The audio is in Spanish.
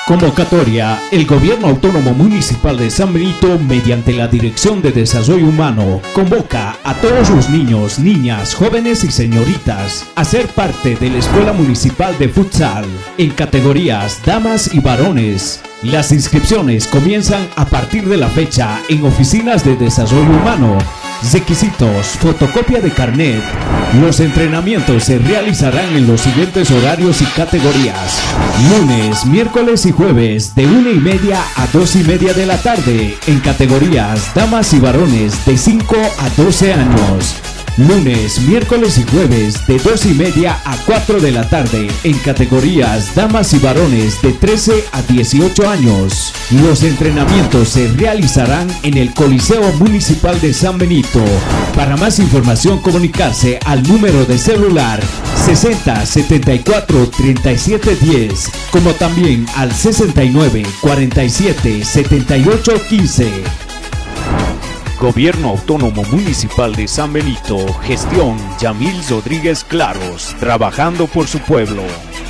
Convocatoria. El Gobierno Autónomo Municipal de San Benito, mediante la Dirección de Desarrollo Humano, convoca a todos los niños, niñas, jóvenes y señoritas a ser parte de la Escuela Municipal de Futsal en categorías damas y varones. Las inscripciones comienzan a partir de la fecha en oficinas de desarrollo humano. Requisitos: fotocopia de carnet. Los entrenamientos se realizarán en los siguientes horarios y categorías: lunes, miércoles y jueves de 1:30 a 2:30 de la tarde en categorías damas y varones de 5 a 12 años. Lunes, miércoles y jueves de 2:30 a 4 de la tarde en categorías damas y varones de 13 a 18 años. Los entrenamientos se realizarán en el Coliseo Municipal de San Benito. Para más información, comunicarse al número de celular 60 74 37 10, como también al 69 47 78 15. Gobierno Autónomo Municipal de San Benito, gestión Yamil Rodríguez Claros, trabajando por su pueblo.